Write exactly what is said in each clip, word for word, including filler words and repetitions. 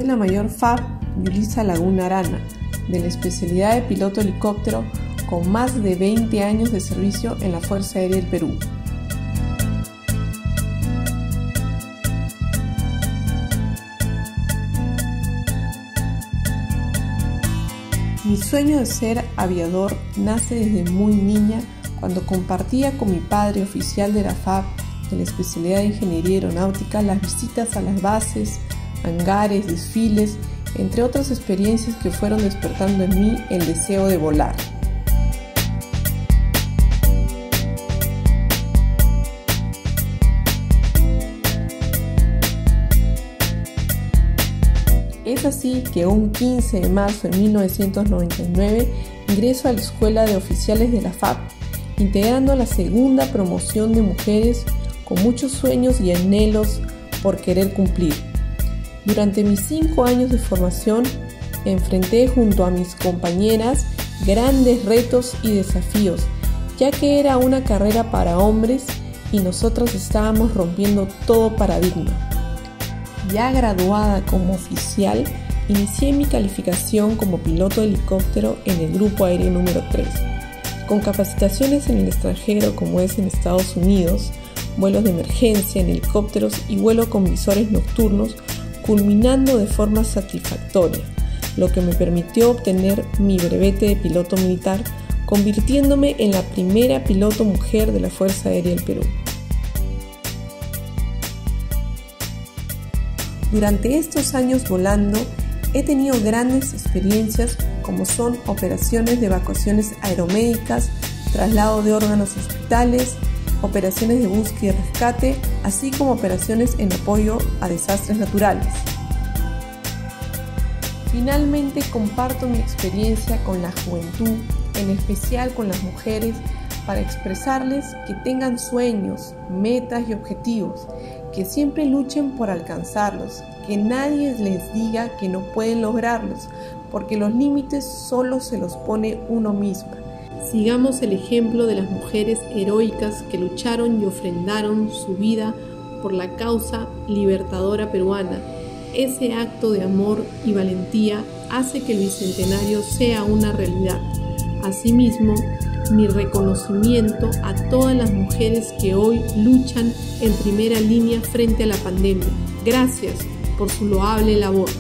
la mayor F A B Yulisa Laguna Arana, de la especialidad de piloto helicóptero con más de veinte años de servicio en la Fuerza Aérea del Perú. Mi sueño de ser aviador nace desde muy niña, cuando compartía con mi padre, oficial de la F A B de la especialidad de Ingeniería Aeronáutica, las visitas a las bases, hangares, desfiles, entre otras experiencias que fueron despertando en mí el deseo de volar. Es así que un quince de marzo de mil novecientos noventa y nueve ingreso a la Escuela de Oficiales de la F A B, integrando la segunda promoción de mujeres con muchos sueños y anhelos por querer cumplir. Durante mis cinco años de formación, enfrenté junto a mis compañeras grandes retos y desafíos, ya que era una carrera para hombres y nosotros estábamos rompiendo todo paradigma. Ya graduada como oficial, inicié mi calificación como piloto de helicóptero en el Grupo Aéreo número tres, con capacitaciones en el extranjero como es en Estados Unidos, vuelos de emergencia en helicópteros y vuelo con visores nocturnos, culminando de forma satisfactoria, lo que me permitió obtener mi brevete de piloto militar, convirtiéndome en la primera piloto mujer de la Fuerza Aérea del Perú. Durante estos años volando, he tenido grandes experiencias como son operaciones de evacuaciones aeromédicas, traslado de órganos a hospitales, operaciones de búsqueda y rescate, así como operaciones en apoyo a desastres naturales. Finalmente, comparto mi experiencia con la juventud, en especial con las mujeres, para expresarles que tengan sueños, metas y objetivos, que siempre luchen por alcanzarlos, que nadie les diga que no pueden lograrlos, porque los límites solo se los pone uno mismo. Sigamos el ejemplo de las mujeres heroicas que lucharon y ofrendaron su vida por la causa libertadora peruana. Ese acto de amor y valentía hace que el bicentenario sea una realidad. Asimismo, mi reconocimiento a todas las mujeres que hoy luchan en primera línea frente a la pandemia. Gracias por su loable labor.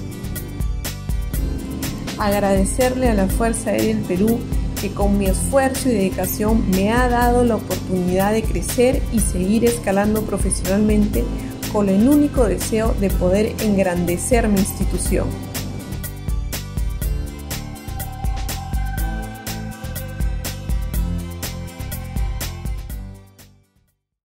Agradecerle a la Fuerza Aérea del Perú, que con mi esfuerzo y dedicación me ha dado la oportunidad de crecer y seguir escalando profesionalmente, con el único deseo de poder engrandecer mi institución.